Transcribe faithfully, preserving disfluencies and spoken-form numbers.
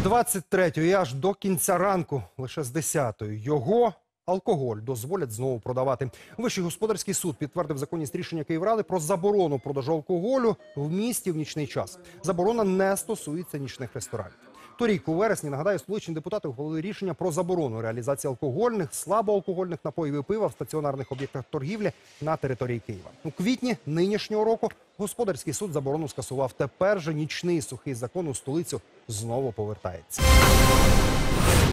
двадцять третього і аж до кінця ранку, лише з десятої, його алкоголь дозволять знову продавати. Вищий господарський суд підтвердив законність рішення Київради про заборону продажу алкоголю в місті в нічний час. Заборона не стосується нічних ресторанів. Торік, у вересні, нагадаю, столичні депутати ухвалили рішення про заборону реалізації алкогольних, слабоалкогольних напоїв і пива в стаціонарних об'єктах торгівлі на території Києва. У квітні нинішнього року господарський суд заборону скасував. Тепер же нічний сухий закон у столицю знову повертається.